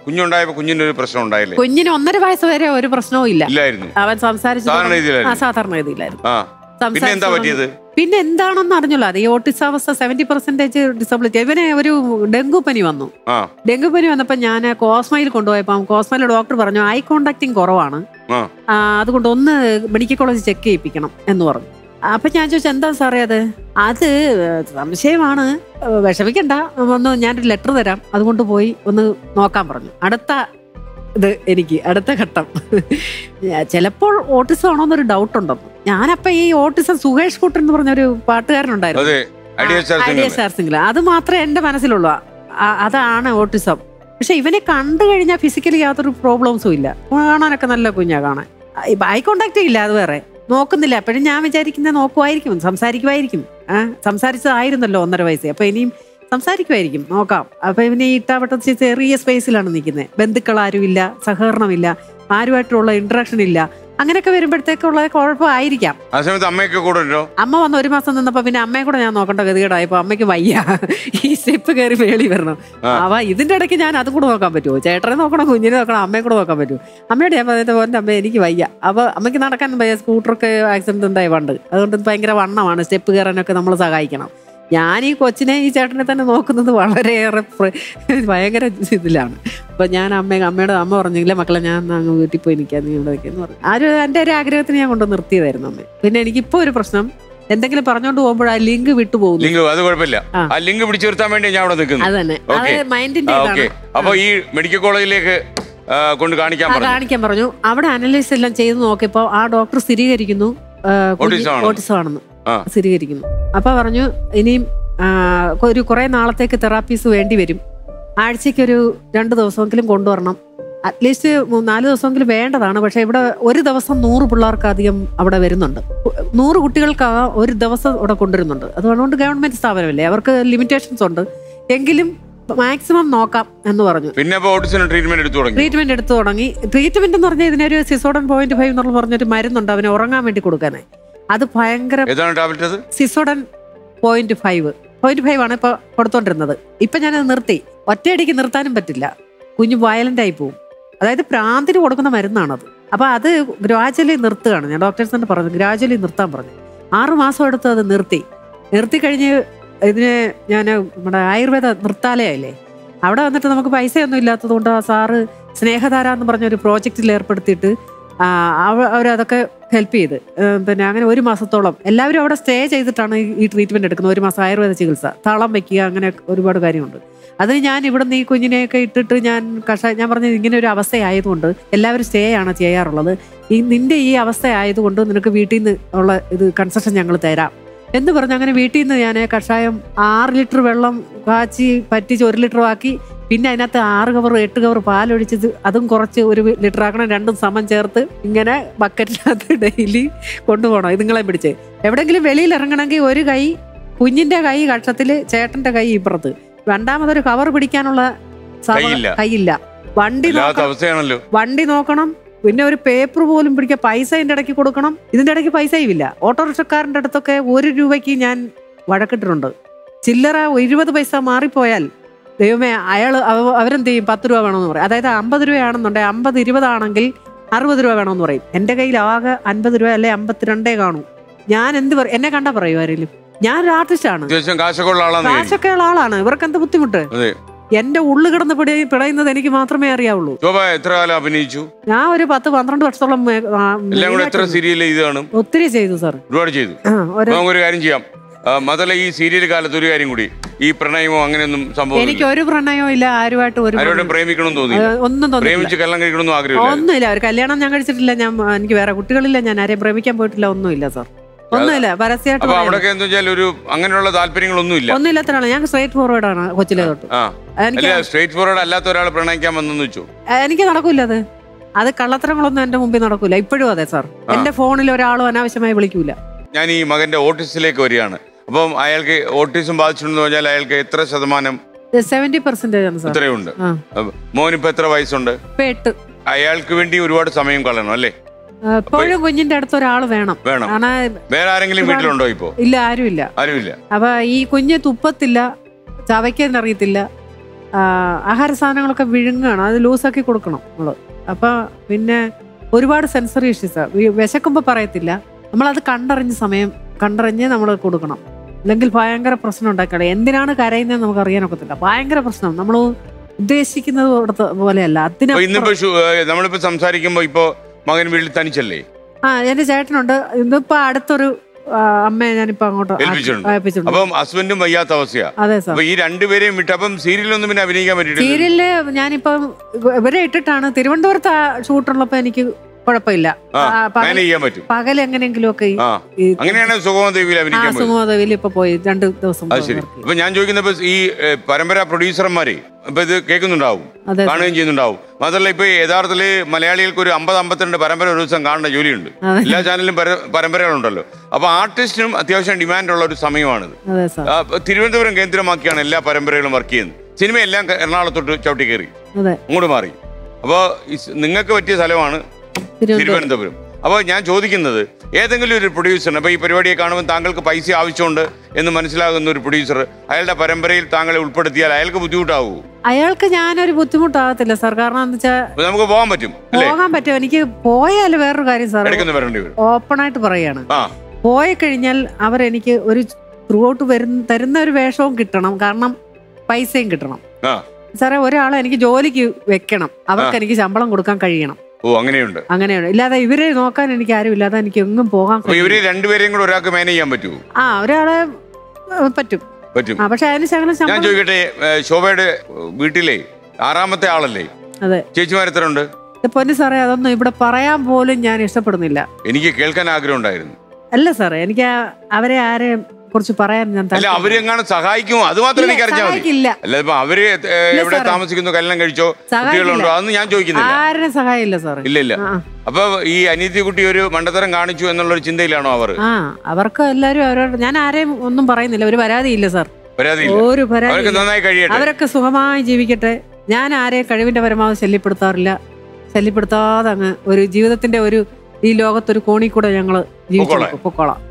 കുഞ്ഞുണ്ടായപ്പോ കുഞ്ഞിന് ഒരു പ്രശ്നം ഉണ്ടായില്ലേ? കുഞ്ഞിന് 1.5 വയസ്സ് വരെ ഒരു പ്രശ്നവും ഇല്ലായിരുന്നു. അവൻ സംസാരിച്ചു സാധാരണ രീതിയിലായിരുന്നു. പിന്നെ എന്താണെന്ന് അറിഞ്ഞല്ലോ. അത് ഈ ഓട്ടിസം അവസ്ഥ 70% ഡിസബിലിറ്റി. ഇവനെ ഒരു ഡെങ്കു പനി വന്നു. ഡെങ്കു പനി വന്നപ്പോ ഞാൻ കോസ്മയിൽ കൊണ്ടുപോയപ്പോ കോസ്മയിലെ ഡോക്ടർ പറഞ്ഞു ഐ കോണ്ടാക്ടിങ് കുറവാണ്, അതുകൊണ്ട് ഒന്ന് മെഡിക്കൽ കോളേജ് ചെക്ക് ചെയ്യിപ്പിക്കണം എന്ന് പറഞ്ഞു. അപ്പൊ ഞാൻ ചോദിച്ചു എന്താ സാറേ അത് സംശയമാണ്, വിഷമിക്കണ്ട, ഒന്ന് ഞാനൊരു ലെറ്റർ തരാം, അതുകൊണ്ട് പോയി ഒന്ന് നോക്കാൻ പറഞ്ഞു. അടുത്ത ഘട്ടം ചിലപ്പോൾ ഓട്ടിസം ആണോന്നൊരു ഡൗട്ട് ഉണ്ടെന്ന്. ഞാനപ്പോ ഈ ഓട്ടിസം സുഹേഷ് കുട്ടൻ എന്ന് പറഞ്ഞൊരു പാട്ടുകാരനുണ്ടായിരുന്നു, ഐഡിയ സ്റ്റാർ സിംഗിൾ, അത് മാത്രമേ എന്റെ മനസ്സിലുള്ളൂ, അതാണ് ഓട്ടിസം. പക്ഷെ ഇവനെ കണ്ടു കഴിഞ്ഞാൽ ഫിസിക്കലി യാതൊരു പ്രോബ്ലംസും ഇല്ല, കാണാനൊക്കെ നല്ല കുഞ്ഞാ കാണാൻ. ഐ കോണ്ടാക്ട് ഇല്ല, അത് വേറെ നോക്കുന്നില്ല. അപ്പോഴും ഞാൻ വിചാരിക്കുന്നത് നോക്കുമായിരിക്കും, സംസാരിക്കുമായിരിക്കും. സംസാരിച്ചതായിരുന്നല്ലോ 1.5 വയസ്സ്, അപ്പൊ ഇനിയും സംസാരിക്കുമായിരിക്കും, നോക്കാം. അപ്പൊ ഇവന് ഈ ഇട്ടാവട്ടത്തിൽ ചെറിയ സ്പേസിലാണ് നിൽക്കുന്നത്, ബന്ധുക്കൾ ആരുമില്ല, സഹകരണമില്ല, ആരുമായിട്ടുള്ള ഇന്ററാക്ഷൻ ഇല്ല. അങ്ങനെയൊക്കെ വരുമ്പോഴത്തേക്കുള്ള കുഴപ്പമായിരിക്കാം. അമ്മയൊക്കെ കൂടെ ഉണ്ടോ? അമ്മ വന്ന് 1 മാസം നിന്നപ്പോ പിന്നെ അമ്മയെ കൂടെ ഞാൻ നോക്കേണ്ട ഗതികേടായപ്പോ അമ്മയ്ക്ക് വയ്യ, ഈ സ്റ്റെപ്പ് കയറി മേളി വരണം. ഇതിന്റെ ഇടയ്ക്ക് ഞാൻ അതും കൂടെ നോക്കാൻ പറ്റുമോ? ചേട്ടനെ നോക്കണം, കുഞ്ഞിനെ നോക്കണം, അമ്മയെ കൂടെ നോക്കാൻ പറ്റുമോ? അമ്മയുടെ ഞാൻ പറഞ്ഞ പോലെ അമ്മ എനിക്ക് വയ്യ. അപ്പൊ അമ്മയ്ക്ക് നടക്കാൻ വയ്യ, സ്കൂട്ടറൊക്കെ ആക്സിഡന്റ് ഉണ്ടായി പണ്ട്, അതുകൊണ്ട് ഭയങ്കര വണ്ണമാണ്, സ്റ്റെപ്പ് കയറാനൊക്കെ നമ്മൾ സഹായിക്കണം. ഞാൻ ഈ കൊച്ചിനെ ഈ ചേട്ടനെ തന്നെ നോക്കുന്നത് വളരെയേറെ ഭയങ്കര ഇതിലാണ്. അപ്പൊ ഞാൻ അമ്മയോട് അമ്മ പറഞ്ഞില്ല മക്കളെ ഞാൻ അങ്ങ് വീട്ടിൽ പോയി നിൽക്കാൻ നീ ഇവിടെ വെക്കെന്ന് പറഞ്ഞു. എൻ്റെ ഒരു ആഗ്രഹത്തിന് ഞാൻ കൊണ്ട് നിർത്തിയതായിരുന്നു അമ്മ. പിന്നെ എനിക്കിപ്പോ ഒരു പ്രശ്നം, എന്തെങ്കിലും പറഞ്ഞോണ്ട് പോകുമ്പോൾ ആ ലിങ്ക് വിട്ടു പോകുന്നു. അത് കുഴപ്പമില്ല, ആ ലിങ്ക് പിടിച്ചു നിർത്താൻ വേണ്ടി ഞാൻ അവിടെ നിൽക്കുന്നു. അതന്നെ, അത് മൈൻഡിന്റെ. അപ്പൊ ഈ മെഡിക്കൽ കോളേജിലേക്ക് കൊണ്ട് കാണിക്കാൻ പറഞ്ഞു. അവിടെ അനലൈസ് എല്ലാം ചെയ്ത് നോക്കിയപ്പോ ആ ഡോക്ടർ സ്ഥിരീകരിക്കുന്നു ഓട്ടിസം ആണെന്ന് സ്ഥിരീകരിക്കുന്നു. അപ്പൊ പറഞ്ഞു ഇനിയും കുറെ നാളത്തേക്ക് തെറാപ്പീസ് വേണ്ടി വരും, ആഴ്ചക്കൊരു 2 ദിവസമെങ്കിലും കൊണ്ടുവരണം, അറ്റ്ലീസ്റ്റ് 4 ദിവസമെങ്കിലും വേണ്ടതാണ്. പക്ഷെ ഇവിടെ ഒരു ദിവസം 100 പിള്ളേർക്ക് അധികം അവിടെ വരുന്നുണ്ട്, 100 കുട്ടികൾക്ക് ഒരു ദിവസം ഇവിടെ കൊണ്ടുവരുന്നുണ്ട്. അതുകൊണ്ട് ഗവൺമെന്റ് സ്ഥാപനമല്ലേ, അവർക്ക് ലിമിറ്റേഷൻസ് ഉണ്ട്, എങ്കിലും മാക്സിമം നോക്കാം എന്ന് പറഞ്ഞു. പിന്നെ ട്രീറ്റ്മെന്റ് എടുത്തു തുടങ്ങി. ട്രീറ്റ്മെന്റ് എന്ന് പറഞ്ഞാൽ ഇതിനൊരു സിസോഡൻ 0.5 എന്നുള്ള പറഞ്ഞൊരു മരുന്നുണ്ട് അവന് ഉറങ്ങാൻ വേണ്ടി കൊടുക്കാനായി. അത് ഭയങ്കര സിസോഡൻ 0.5 ആണ് ഇപ്പൊ കൊടുത്തോണ്ടിരുന്നത്. ഇപ്പൊ ഞാനത് നിർത്തി, ഒറ്റയടിക്ക് നിർത്താനും പറ്റില്ല, കുഞ്ഞു വയലന്റ് ആയി പോവും. അതായത് പ്രാന്തിന് കൊടുക്കുന്ന മരുന്നാണത്. അപ്പൊ അത് ഗ്രാജുവലി നിർത്തുകയാണ്. ഞാൻ ഡോക്ടേഴ്സ് തന്നെ പറഞ്ഞു ഗ്രാജുവലി നിർത്താൻ പറഞ്ഞു. 6 മാസം എടുത്ത് അത് നിർത്തി കഴിഞ്ഞ് ഇതിന് ഞാൻ നമ്മുടെ ആയുർവേദ നൃത്താലയല്ലേ അവിടെ വന്നിട്ട് നമുക്ക് പൈസയൊന്നും ഇല്ലാത്തത് കൊണ്ട് ആ സാറ് സ്നേഹധാര എന്ന് പറഞ്ഞൊരു പ്രോജക്റ്റിൽ ഏർപ്പെടുത്തിയിട്ട് അവരതൊക്കെ ഹെൽപ്പ് ചെയ്ത് പിന്നെ അങ്ങനെ 1 മാസത്തോളം എല്ലാവരും അവിടെ സ്റ്റേ ചെയ്തിട്ടാണ് ഈ ട്രീറ്റ്മെന്റ് എടുക്കുന്നത്. 1 മാസം ആയുർവേദ ചികിത്സ, തളം വെക്കുക, അങ്ങനെ ഒരുപാട് കാര്യമുണ്ട്. അതിന് ഞാൻ ഇവിടുന്ന് ഈ കുഞ്ഞിനെയൊക്കെ ഇട്ടിട്ട് ഞാൻ പറഞ്ഞത് ഇങ്ങനെ ഒരു അവസ്ഥയായതുകൊണ്ട് എല്ലാവരും സ്റ്റേ ആണ് ചെയ്യാറുള്ളത്. നിന്റെ ഈ അവസ്ഥ ആയതുകൊണ്ട് നിനക്ക് വീട്ടിൽ നിന്ന് ഉള്ള ഇത് കൺസെഷൻ ഞങ്ങൾ തരാം എന്ന് പറഞ്ഞ് അങ്ങനെ വീട്ടിൽ നിന്ന് ഞാൻ കഷായം 6 ലിറ്റർ വെള്ളം കാച്ചി പറ്റിച്ച് 1 ലിറ്റർ ആക്കി, പിന്നെ അതിനകത്ത് 6 കവർ 8 കവർ പാലൊഴിച്ച് അതും കുറച്ച് 1 ലിറ്റർ ആക്കണം, രണ്ടും സമം ചേർത്ത് ഇങ്ങനെ ബക്കറ്റിനകത്ത് ഡെയിലി കൊണ്ടുപോകണം. ഇതുങ്ങളെ പിടിച്ച് എവിടെയെങ്കിലും വെളിയിൽ ഇറങ്ങണമെങ്കിൽ ഒരു കൈ കുഞ്ഞിന്റെ കൈ കക്ഷത്തില്, ചേട്ടന്റെ കൈ ഇപ്പുറത്ത്, രണ്ടാമതൊരു കവർ പിടിക്കാനുള്ള കൈയില്ല. വണ്ടി നോക്കണം, പിന്നെ ഒരു പേപ്പർ പോലും പിടിക്കാൻ പൈസ ഇതിന്റെ ഇടയ്ക്ക് കൊടുക്കണം. ഇതിന്റെ ഇടയ്ക്ക് പൈസയും ഇല്ല. ഓട്ടോറിക്ഷക്കാരൻ്റെ അടുത്തൊക്കെ 1 രൂപയ്ക്ക് ഞാൻ വഴക്കിട്ടിട്ടുണ്ട്. ചില്ലറ 20 പൈസ മാറിപ്പോയാൽ ദൈവമേ അവരെന്ത് ചെയ്യും, 10 രൂപ വേണമെന്ന് പറയും. അതായത് 50 രൂപയാണെന്നുണ്ടെങ്കിൽ 50-20 ആണെങ്കിൽ 60 രൂപ വേണമെന്ന് പറയും. എൻ്റെ കയ്യിൽ ആകെ 50 രൂപ അല്ലെ 52 കാണൂ. ഞാൻ എന്ത് പറയും, എന്നെ കണ്ടാ പറയൂ ആരെങ്കിലും ഞാനൊരു ആർട്ടിസ്റ്റാണ്, കാശൊക്കെ ഉള്ള ആളാണ്, ഇവർക്ക് എന്ത് ബുദ്ധിമുട്ട്? എന്റെ ഉള്ളു കിടന്ന് പിടയുന്നത് എനിക്ക് മാത്രമേ അറിയാവുള്ളൂ. എത്ര കാലം അഭിനയിച്ചു? ഞാൻ ഒരു 10-12 വർഷത്തോളം ഒത്തിരി ചെയ്തു സാർ, ഒരുപാട് ചെയ്തു. ഒരു കാര്യം ചെയ്യാം, മാത്രമല്ല ഈ സീരിയൽ കാലത്ത് ഒരു കാര്യം കൂടി, ഈ പ്രണയമോ അങ്ങനെയൊന്നും സംഭവം എനിക്ക് ഒരു പ്രണയമോ ഇല്ല, ആരുമായിട്ട് പ്രേമിക്കണമെന്ന് തോന്നി? ഒന്നും തോന്നി, കല്യാണം കഴിക്കണമെന്നും ആഗ്രഹം ഒന്നുമില്ല. ഒരു കല്യാണം ഞാൻ കഴിച്ചിട്ടില്ല, എനിക്ക് വേറെ കുട്ടികളില്ല, ഞാൻ ആരെയും പ്രേമിക്കാൻ പോയിട്ടില്ല, ഒന്നുമില്ല സാർ, ഒന്നുമില്ല. പരസ്യമായിട്ട് അങ്ങനെയുള്ള താല്പര്യങ്ങളൊന്നുമില്ല, ഒന്നുമില്ലാത്തതാണ്. ഞാൻ സ്ട്രേറ്റ് ഫോർവേഡ് ആണ് കൊച്ചിലെ തൊട്ട്. സ്ട്രേറ്റ് ഫോർവേഡ് അല്ലാത്ത ഒരാൾ പ്രണയിക്കാൻ വന്നെന്ന് വെച്ചു, എനിക്ക് നടക്കൂല. അത് കള്ളത്തരങ്ങളൊന്നും എന്റെ മുമ്പിൽ നടക്കൂല. ഇപ്പോഴും അതെ സാർ, എന്റെ ഫോണിൽ ഒരാളും അനാവശ്യമായി വിളിക്കൂല. ഞാൻ ഈ മകന്റെ ഓട്ടിസത്തിലേക്ക് വരികയാണ്. അപ്പം അയാൾക്ക് ഓട്ടിസം ബാധിച്ചിട്ടുണ്ടെന്ന് പറഞ്ഞാൽ അയാൾക്ക് എത്ര ശതമാനം? 70% ഇത്രയുണ്ട്. മോനിപ്പോ എത്ര വയസ്സുണ്ട്? 8. അയാൾക്ക് വേണ്ടി ഒരുപാട് സമയം കളയണം അല്ലേ? എപ്പോഴും കുഞ്ഞിന്റെ അടുത്ത് ഒരാൾ വേണം. വേറെ ആരെങ്കിലും വീട്ടിലുണ്ടോ ഇപ്പോ? ഇല്ല, ആരുമില്ല. ആരുമില്ല. അപ്പൊ ഈ കുഞ്ഞ് തുപ്പത്തില്ല, ചവയ്ക്കാൻ അറിയത്തില്ല, ആഹാര സാധനങ്ങളൊക്കെ വിഴുങ്ങുകയാണ്, അത് ലൂസാക്കി കൊടുക്കണം നമ്മള്. അപ്പൊ പിന്നെ ഒരുപാട് സെൻസറി ഇഷ്യൂസ്. വിശക്കുമ്പോൾ പറയത്തില്ല, നമ്മളത് കണ്ടറിഞ്ഞ് നമ്മൾ കൊടുക്കണം. അല്ലെങ്കിൽ ഭയങ്കര പ്രശ്നം ഉണ്ടാക്കണം. എന്തിനാണ് കരയുന്നത് നമുക്ക് അറിയാനൊക്കത്തില്ല. ഭയങ്കര പ്രശ്നം, നമ്മൾ ഉദ്ദേശിക്കുന്നത് പോലെയല്ല. നമ്മളിപ്പോ സംസാരിക്കുമ്പോ ഇപ്പൊ മകൻ വീട്ടിൽ തനിച്ചല്ലേ? എന്റെ ചേട്ടനുണ്ട്. ഇന്നിപ്പോ അടുത്തൊരു അമ്മയെ ഞാനിപ്പോ അങ്ങോട്ട് ഏൽപ്പിച്ചിട്ടുണ്ട്. അപ്പം ഹസ്ബൻഡും വയ്യാത്ത അവസ്ഥയാ. അതെ സാർ. ഈ രണ്ടുപേരെയും വിട്ട് അപ്പം സീരിയലൊന്നും പിന്നെ അഭിനയിക്കാൻ പറ്റില്ല. സീരിയലില് ഞാനിപ്പം ഇവരെ ഇട്ടിട്ടാണ്. തിരുവനന്തപുരത്ത് ശൂട്ടുള്ളപ്പോ എനിക്ക് കുഴപ്പമില്ല, പകൽ എങ്ങനെയെങ്കിലും ഒക്കെ. അങ്ങനെയാണ് സുഗമദേവിയിൽ ഇപ്പൊ പോയി 2 ദിവസം. ഇപ്പൊ ഞാൻ ചോദിക്കുന്ന ഈ പരമ്പര പ്രൊഡ്യൂസർമാരെ ഇപ്പൊ ഇത് കേൾക്കുന്നുണ്ടാവും, കാണുകയും ചെയ്യുന്നുണ്ടാവും. മാത്രമല്ല ഇപ്പൊ യഥാർത്ഥത്തില് മലയാളികൾക്ക് ഒരു 50-52 പരമ്പര ഒരു ദിവസം കാണേണ്ട ജോലിയുണ്ട്. എല്ലാ ചാനലിലും പരമ്പരകളുണ്ടല്ലോ. അപ്പൊ ആർട്ടിസ്റ്റിനും അത്യാവശ്യം ഡിമാൻഡുള്ള ഒരു സമയമാണിത്. തിരുവനന്തപുരം കേന്ദ്രമാക്കിയാണ് എല്ലാ പരമ്പരകളും വർക്ക് ചെയ്യുന്നത്. സിനിമയെല്ലാം എറണാകുളത്തോട്ട് ചവിട്ടി കയറി അങ്ങോട്ട് മാറി. അപ്പൊ നിങ്ങൾക്ക് പറ്റിയ സ്ഥലമാണ് തിരുവനന്തപുരം. അപ്പോൾ ഞാൻ ചോദിക്കുന്നത്, ഏതെങ്കിലും ഒരു പ്രൊഡ്യൂസറിന് ഇപ്പോൾ ഈ പരിപാടിയെ കാണുമ്പോൾ താങ്കൾക്ക് പൈസ ആവശ്യമുണ്ട് എന്ന് മനസ്സിലാകുന്ന ഒരു പ്രൊഡ്യൂസർ അയാളുടെ പരമ്പരയിൽ താങ്കളെ ഉൾപ്പെടുത്തിയാൽ അയാൾക്ക് ബുദ്ധിമുട്ടാവൂ? അയാൾക്ക് ഞാനൊരു ബുദ്ധിമുട്ടാകത്തില്ല സാർ. കാരണം എന്താ വെച്ചാൽ നമുക്ക് പോകാൻ പറ്റും. എനിക്ക് പോയാൽ വേറൊരു കാര്യം സാർ, ഓപ്പൺ ആയിട്ട് പറയാണ്, പോയി കഴിഞ്ഞാൽ അവരെനിക്ക് ഒരു ത്രൂ ഔട്ട് തരുന്ന ഒരു വേഷവും കിട്ടണം, കാരണം പൈസയും കിട്ടണം സാറേ. ഒരാളെ എനിക്ക് ജോലിക്ക് വെക്കണം, അവർക്ക് എനിക്ക് ശമ്പളം കൊടുക്കാൻ കഴിയണം. അങ്ങനെയുണ്ട്. ഇല്ലാതെ ഇവരെ നോക്കാൻ എനിക്ക് ആരും ഇല്ലാതെ എനിക്ക് എങ്ങും പോകാൻ. ഇവര് രണ്ടുപേരെയും കൂടെ ഒരാൾക്ക് മാനേജ് ചെയ്യാൻ പറ്റുമോ? ഒരാളെ പറ്റും. പക്ഷെ അതിന് ശകലം. ഞാൻ ചോദിക്കട്ടെ, ശോഭയുടെ വീട്ടിലെ 6ാമത്തെ ആളല്ലേ? അതെ. ചേച്ചിമാരെത്തരുണ്ട്? പൊന്നു സാറേ, അതൊന്നും ഇവിടെ പറയാൻ പോലും ഞാൻ ഇഷ്ടപ്പെടുന്നില്ല. എനിക്ക് കേൾക്കാൻ ആഗ്രഹം ഉണ്ടായിരുന്നു. അല്ല സാറേ, എനിക്ക് അവരെ ആരെയും കുറിച്ച് പറയാൻ ഞാൻ അവരെങ്ങാണ് സഹായിക്കുമോ അത് മാത്രം എനിക്ക് അറിഞ്ഞാൽ മതി. അല്ല ഇപ്പൊ അവര് എവിടെ താമസിക്കുന്നു, കല്യാണം കഴിച്ചോ, കുട്ടികളുണ്ടോ, അതൊന്നും ഞാൻ ചോദിക്കുന്നില്ല. ആരും സഹായമില്ല സാർ. ഇല്ല. അപ്പൊ ഈ അനിയത്തി കുട്ടി ഒരു മണ്ടത്തരം കാണിച്ചു എന്നുള്ളൊരു ചിന്തയിലാണോ അവർ? അവർക്ക് എല്ലാവരും ഞാൻ ആരെയും ഒന്നും പറയുന്നില്ല. ഒരു പരാതിയില്ല സാർ. ഒരു പരാതി. നന്നായി കഴിയട്ടെ, അവരൊക്കെ സുഖമായി ജീവിക്കട്ടെ. ഞാൻ ആരെയും കഴിവിന്റെ പരമാവധി ശല്യപ്പെടുത്താറില്ല. ശല്യപ്പെടുത്താതെ അങ്ങ് ഒരു ജീവിതത്തിന്റെ ഈ ലോകത്തൊരു കോണി കൂടെ ഞങ്ങള് ജീവിച്ചു പൊക്കോളാം.